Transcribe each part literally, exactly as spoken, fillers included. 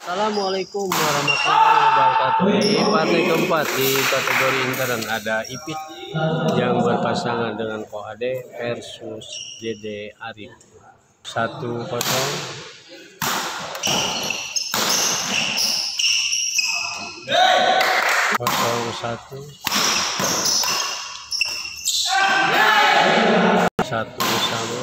Assalamualaikum warahmatullahi wabarakatuh. Di partai keempat di kategori intern ada Ipit yang berpasangan dengan Kohade versus J D Arif. Satu kosong. Kosong satu. Satu sama.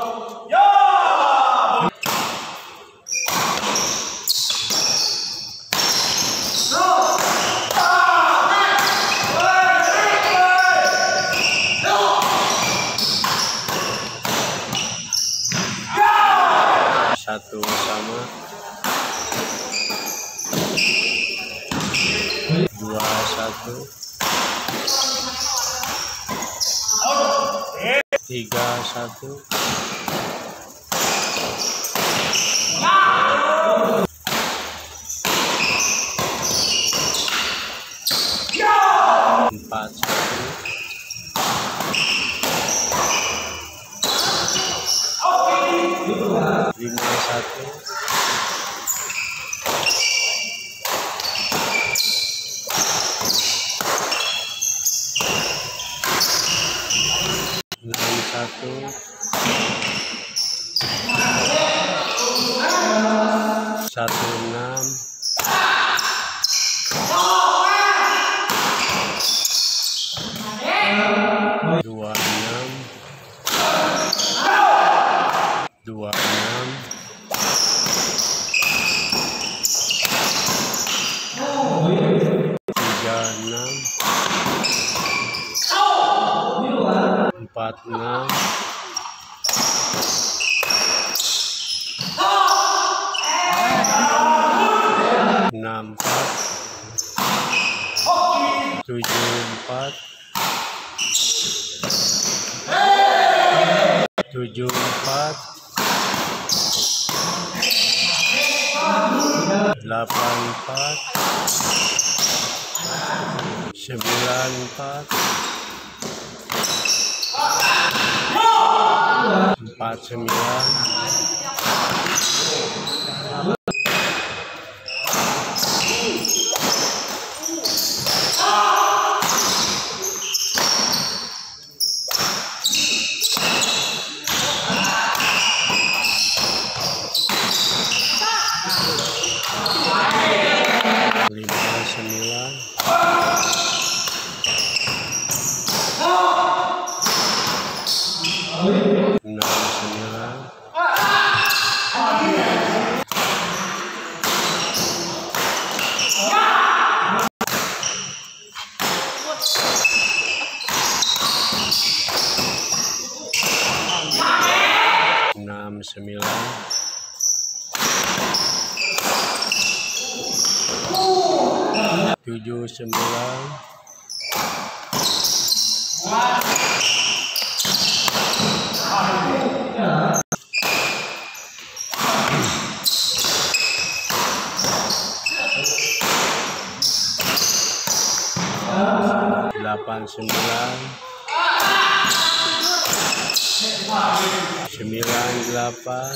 Satu sama, dua satu, tiga satu, empat satu, lima satu, enam satu, satu enam, dua enam, dua enam, tiga enam, empat enam, enam empat, tujuh empat, tujuh empat, delapan empat, sembilan empat, empat sembilan, lima sembilan, enam sembilan, enam sembilan, tujuh sembilan, delapan sembilan, sembilan delapan,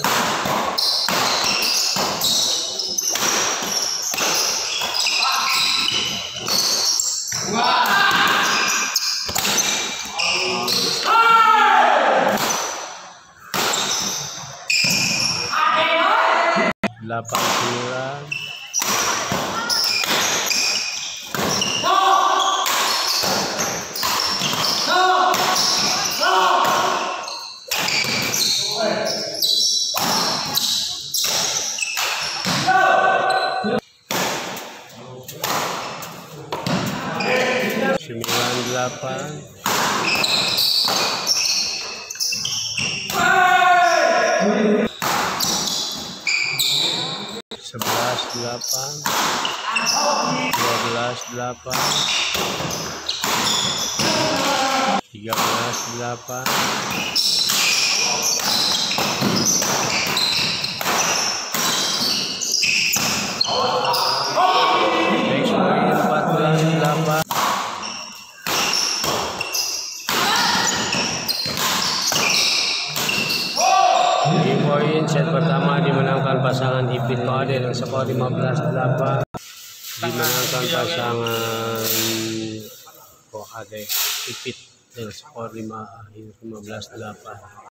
delapan sembilan, sembilan delapan, sebelas delapan, dua belas delapan, tiga belas delapan, empat belas delapan. Di poin set pertama dimenangkan pasangan Ipit Ade dengan skor lima belas delapan dimenangkan pasangan Ko Ade Ipit dengan skor lima belas delapan.